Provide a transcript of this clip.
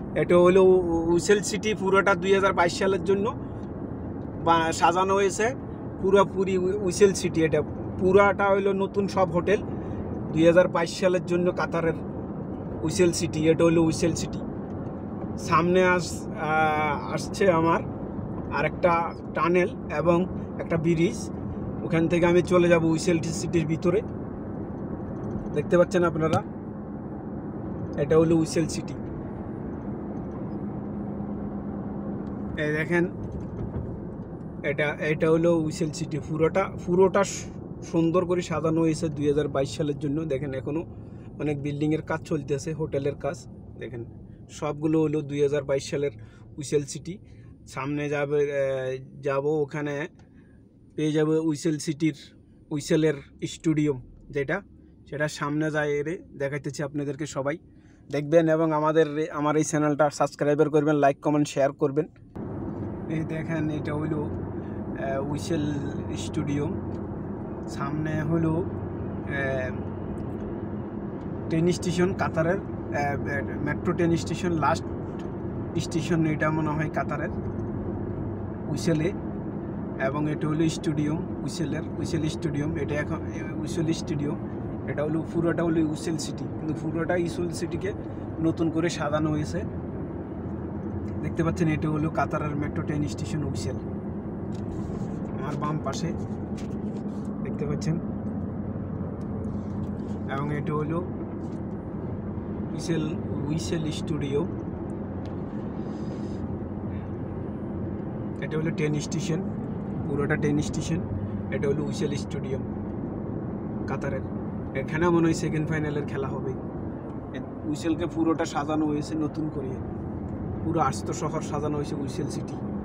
এটা হলো whistle city, পুরোটা 2022 সালের জন্য সাজানো হয়েছে। পুরোপুরি উইসেল সিটি, এটা পুরাটা হলো নতুন সব হোটেল 2022 সালের জন্য কাতারের উইসেল সিটি। এটা হলো উইসেল সিটি। সামনে আসছে আমার আরেকটা টানেল এবং একটা ব্রিজ, ওখান থেকে আমি চলে যাব উইসেল সিটির ভিতরে। দেখতে পাচ্ছেন আপনারা, এটা হলো উইসেল সিটি। এই দেখেন, এটা হলো উইসেল সিটি। পুরোটা সুন্দর করে সাজানো হয়েছে 2022 সালের জন্য। দেখেন এখনো অনেক বিল্ডিংয়ের কাজ চলতেছে, হোটেলের কাজ। দেখেন সবগুলো হলো 2022 সালের উইসেল সিটি। সামনে যাব ওখানে পেয়ে যাবে উইসেল সিটির উইসেলের স্টুডিয়াম, সেটা সামনে যায় দেখাইতেছি আপনাদেরকে। সবাই দেখবেন এবং আমার এই চ্যানেলটা সাবস্ক্রাইবার করবেন, লাইক কমেন্ট শেয়ার করবেন। এই দেখেন, এটা হলো উইসেল স্টুডিয়াম। সামনে হলো ট্রেন স্টেশন, কাতারের metro train station, last station এটা মনে হয় কাতারের উইসেলে। এবং এটা হলো স্টুডিয়াম উইসেল স্টুডিয়াম। এটা এখন উইসেল স্টুডিয়াম। এটা হলো পুরোটা হলো উইসেল সিটি, কিন্তু পুরোটা উইসেল সিটিকে নতুন করে সাজানো হয়েছে। দেখতে পাচ্ছেন, এটা হলো কাতারের মেট্রো ট্রেন স্টেশন উইসেল। আমার বাম পাশে দেখতে পাচ্ছেন। এবং এটা হলো উইসেল স্টুডিও। এটা হলো ট্রেন স্টেশন, পুরোটা ট্রেন স্টেশন। এটা হলো উইসেল স্টুডিয়াম কাতারের। এখানে মনে হয় সেকেন্ড ফাইনালের খেলা হবে। উইসেলকে পুরোটা সাজানো হয়েছে নতুন করে, পুরো আস্ত শহর সাজানো হয়েছে উইসেল সিটি।